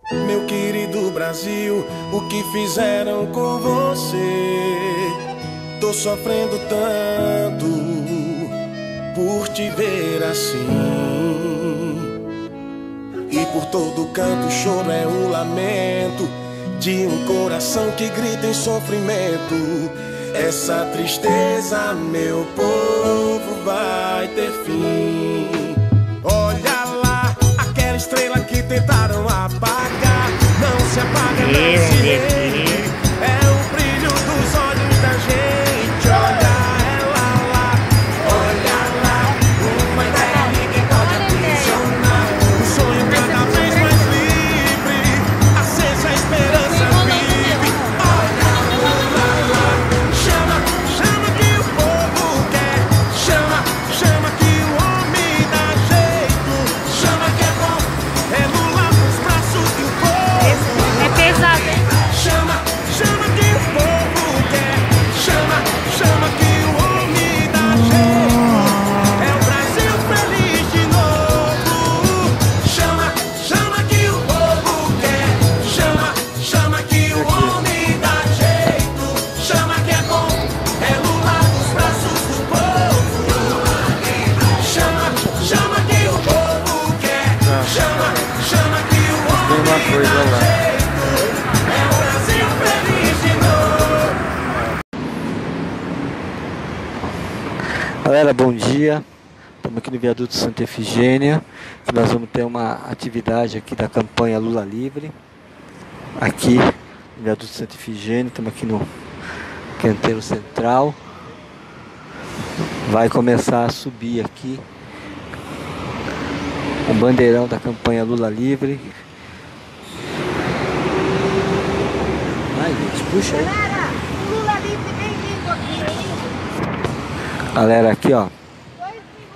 Meu querido Brasil, o que fizeram com você? Tô sofrendo tanto por te ver assim. E por todo canto o choro é um lamento de um coração que grita em sofrimento. Essa tristeza, meu povo, vai ter fim. Olha lá, aquela estrela que tentaram apagar, não se apaga, não se rende. É o brilho dos olhos da gente. Olha ela lá, olha lá, uma ideia ninguém pode aprisionar. Um sonho cada vez mais livre, acesa a esperança vive. Olha lá, chama, chama que o povo quer. Chama, chama que o homem dá jeito. Chama que é bom, é Lula nos braços do povo. É pesado, hein? Chama, chama que o povo quer. Chama, chama que o homem dá jeito. É o Brasil feliz de novo. Chama, chama que o povo quer. Chama, chama que o homem dá jeito. Chama que é bom, é Lula nos braços do povo. Chama, chama que o povo quer. Chama, chama que o homem dá jeito. É o Brasil feliz de novo. Galera, bom dia. Estamos aqui no viaduto Santa Efigênia, que nós vamos ter uma atividade aqui da campanha Lula Livre. Aqui no viaduto Santa Efigênia, estamos aqui no canteiro central. Vai começar a subir aqui o bandeirão da campanha Lula Livre. Ai, gente, puxa aí. Galera, o Lula Livre vem vindo aqui, hein? Galera, aqui ó. 2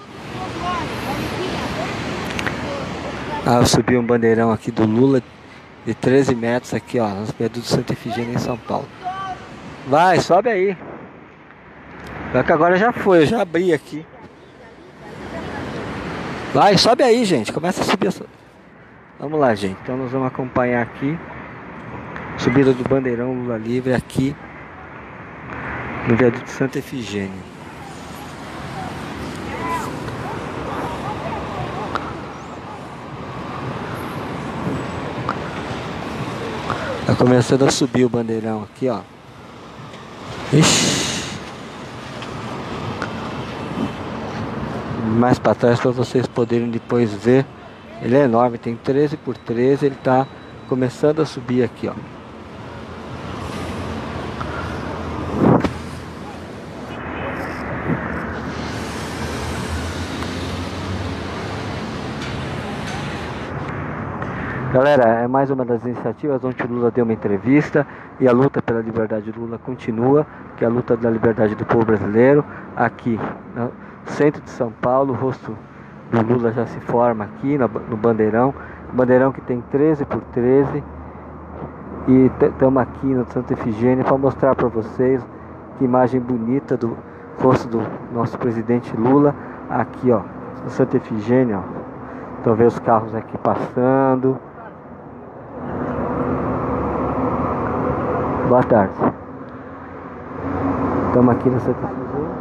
minutos agora. Subiu um bandeirão aqui do Lula de 13 metros aqui ó, no viaduto Santa Efigênia em São Paulo. Vai, sobe aí. Só que agora já foi, eu já abri aqui. Vai, sobe aí, gente. Começa a subir essa. Vamos lá, gente. Então nós vamos acompanhar aqui subida do bandeirão Lula Livre aqui no viaduto Santa Efigênia. Tá começando a subir o bandeirão aqui, ó. Ixi. Mais para trás para vocês poderem depois ver. Ele é enorme, tem 13 por 13, ele tá começando a subir aqui, ó. Galera, é mais uma das iniciativas onde o Lula deu uma entrevista e a luta pela liberdade do Lula continua, que é a luta da liberdade do povo brasileiro. Aqui no centro de São Paulo, o rosto do Lula já se forma aqui no bandeirão. Bandeirão que tem 13 por 13. E estamos aqui no Santa Efigênia para mostrar para vocês que imagem bonita do rosto do nosso presidente Lula. Aqui ó, no Santa Efigênia, ó. Estão vendo os carros aqui passando. Boa tarde. Estamos aqui no Santa Efigênia.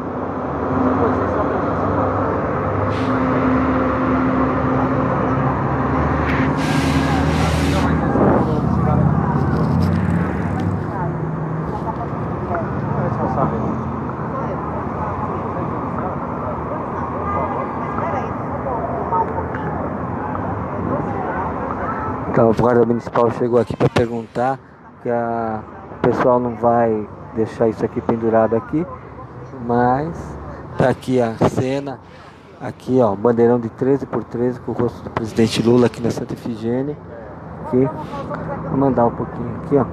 Então, o guarda municipal chegou aqui para perguntar que o pessoal não vai deixar isso aqui pendurado aqui, mas tá aqui a cena, aqui ó, bandeirão de 13 por 13 com o rosto do presidente Lula aqui na Santa Efigênia. Aqui, vou mandar um pouquinho aqui ó,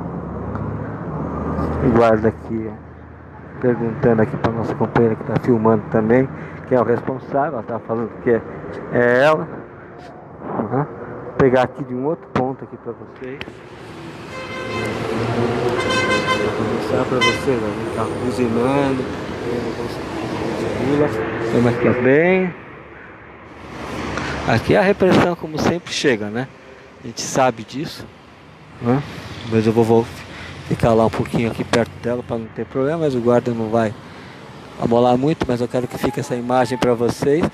o guarda aqui ó, perguntando aqui para nossa companheira que está filmando também, quem é o responsável, ela tá falando que é ela. Uhum. Vou pegar aqui de um outro ponto aqui para vocês. Vou mostrar para vocês, ó, ele tá buzinando. Estamos aqui bem. Aqui a repressão como sempre chega, né? a gente sabe disso, né? Mas eu vou ficar lá um pouquinho aqui perto dela para não ter problema, mas o guarda não vai amolar muito, mas eu quero que fique essa imagem para vocês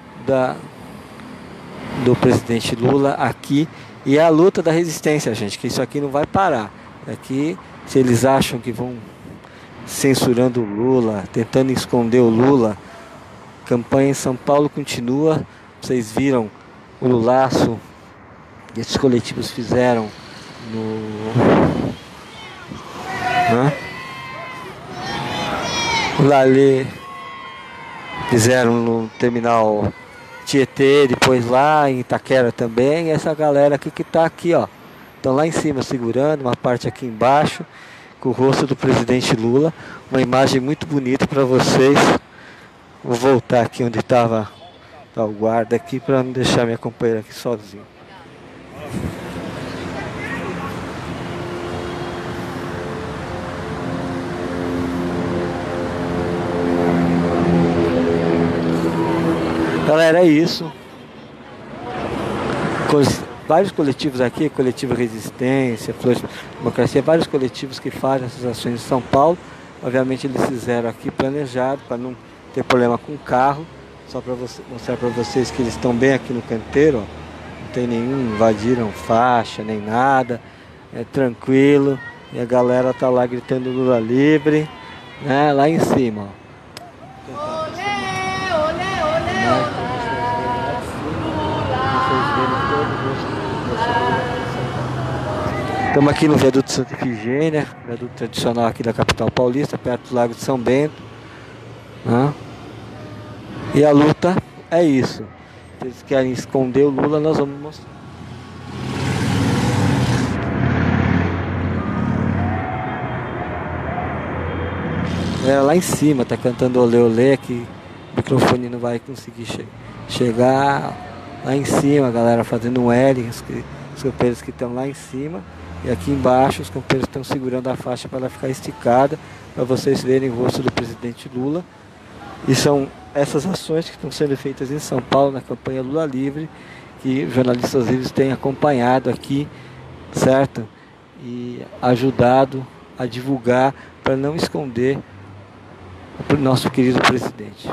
do presidente Lula aqui e a luta da resistência, gente, que isso aqui não vai parar. Aqui, se eles acham que vão censurando o Lula, tentando esconder o Lula, a campanha em São Paulo continua. Vocês viram o Lulaço que esses coletivos fizeram o Lalê fizeram no terminal Tietê, depois lá em Itaquera também. E essa galera aqui que tá aqui, ó, estão lá em cima segurando, uma parte aqui embaixo com o rosto do presidente Lula, uma imagem muito bonita para vocês. Vou voltar aqui onde estava o guarda aqui para não deixar minha companheira aqui sozinha. Galera, é isso. Vários coletivos aqui, Coletivo Resistência, Flores Democracia, vários coletivos que fazem essas ações em São Paulo. Obviamente eles fizeram aqui planejado para não ter problema com o carro. Só para mostrar para vocês que eles estão bem aqui no canteiro, ó. Não tem nenhum, invadiram faixa nem nada, é tranquilo. E a galera tá lá gritando Lula livre, né? Lá em cima, ó. Estamos aqui no viaduto Santa Efigênia, viaduto tradicional aqui da capital paulista, perto do Lago de São Bento, né? E a luta é isso. Se eles querem esconder o Lula, nós vamos mostrar. É, lá em cima, tá cantando olê olê, que o microfone não vai conseguir chegar. Lá em cima, a galera fazendo um L, os companheiros que estão lá em cima. E aqui embaixo os companheiros estão segurando a faixa para ela ficar esticada, para vocês verem o rosto do presidente Lula. E são essas ações que estão sendo feitas em São Paulo, na campanha Lula Livre, que os jornalistas livres têm acompanhado aqui, certo? E ajudado a divulgar para não esconder o nosso querido presidente.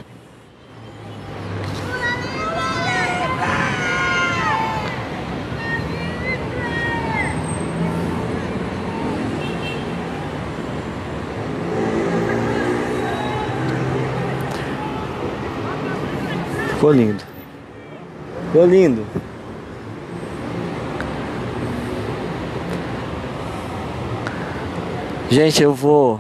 Ficou lindo. Ficou lindo. Gente, eu vou...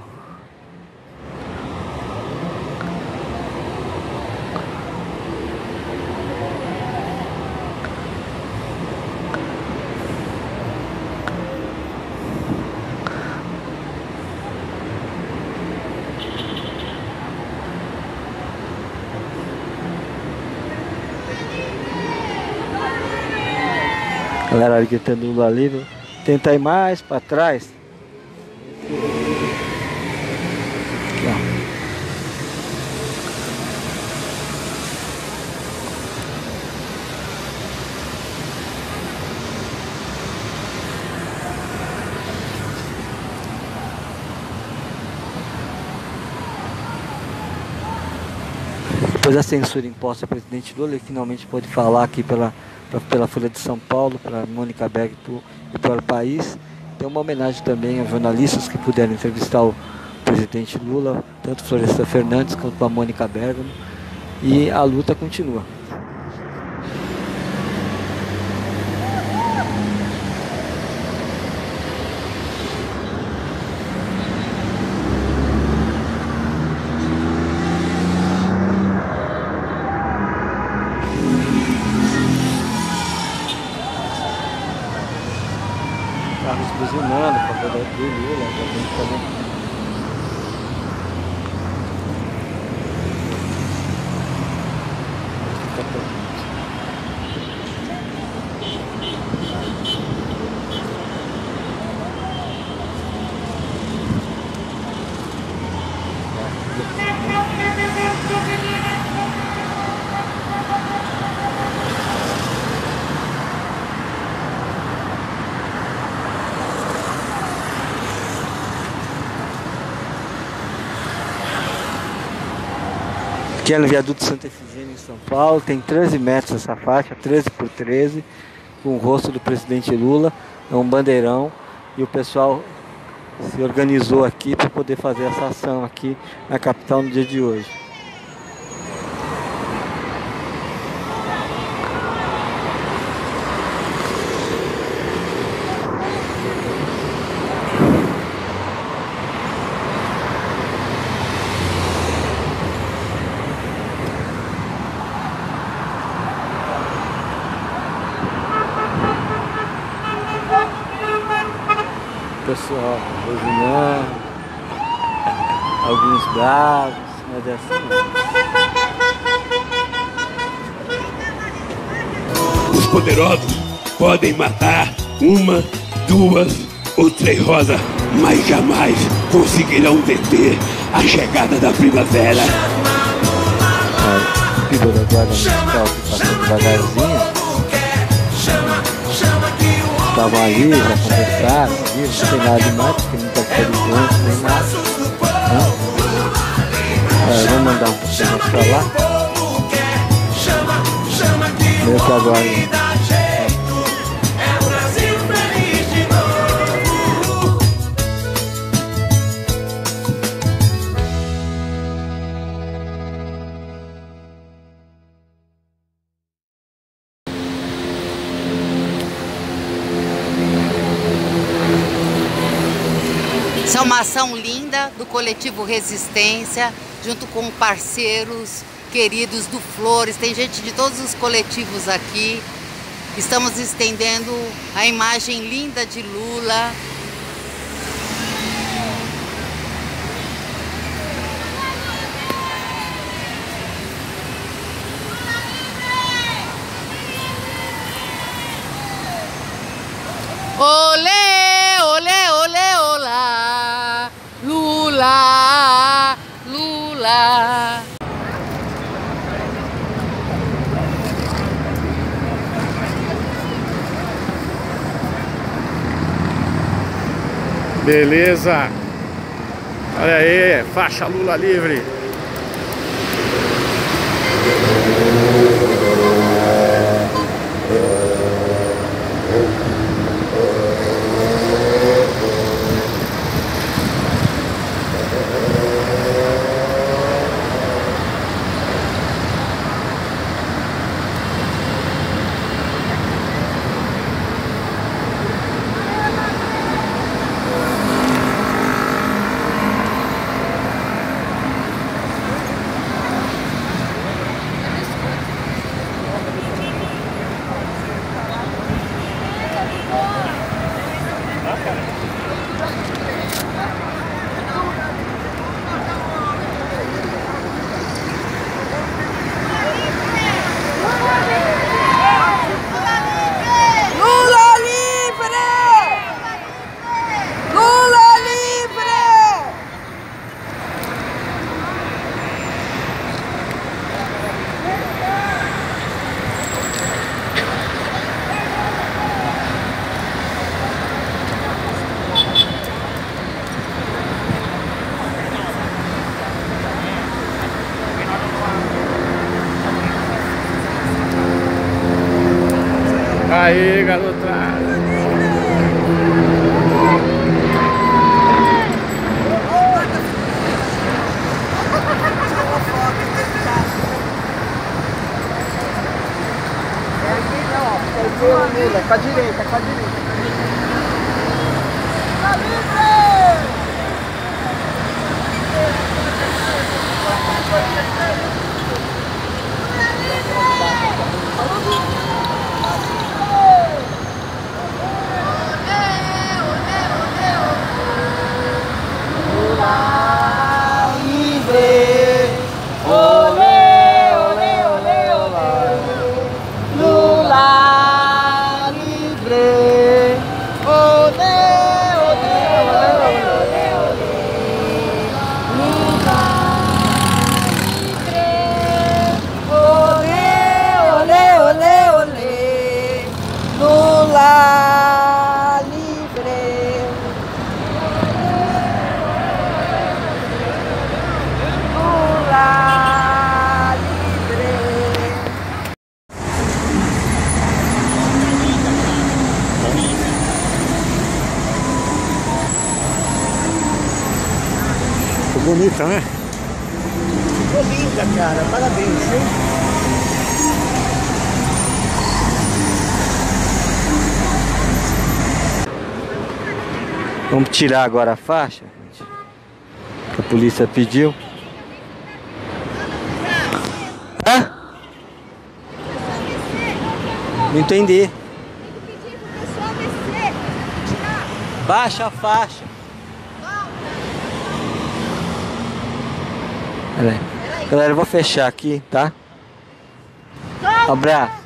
Galera gritando Lula livre. Tenta ir mais para trás. Aqui, ó. Depois da censura imposta ao presidente Lula, ele finalmente pode falar aqui pela Folha de São Paulo, para Mônica Berg e para o país. Tem uma homenagem também a jornalistas que puderam entrevistar o presidente Lula, tanto Florestan Fernandes quanto a Mônica Bergamo, e a luta continua. Carros buzinando, a favor do Lula, também. Aqui é no viaduto Santa Efigênia, em São Paulo. Tem 13 metros essa faixa, 13 por 13, com o rosto do presidente Lula. É um bandeirão e o pessoal se organizou aqui para poder fazer essa ação aqui na capital no dia de hoje. Pessoal buzinando, alguns bravos, mas é assim. Os poderosos podem matar uma, duas ou três rosas, mas jamais conseguirão deter a chegada da primavera. O piloto da guarda municipal que passou devagarzinho. Estavam ali, já conversaram, viu? Não tem nada demais, porque não está inteligente nem nada. Vamos mandar um pouquinho mais pra lá. Meio que agora. Isso é uma ação linda do coletivo Resistência, junto com parceiros queridos do Flores. Tem gente de todos os coletivos aqui. Estamos estendendo a imagem linda de Lula. Olê, olê, olê, olá, Lula, Lula. Beleza. Olha aí, faixa Lula livre. Aí, garotada. Com a direita, com a direita. Olê, olê, olê. Bonita, né? Ficou linda, cara. Parabéns, viu? Vamos tirar agora a faixa, gente, que a polícia pediu. Hã? Não entendi. Baixa a faixa. Pera aí. Galera, eu vou fechar aqui, tá? Abraço.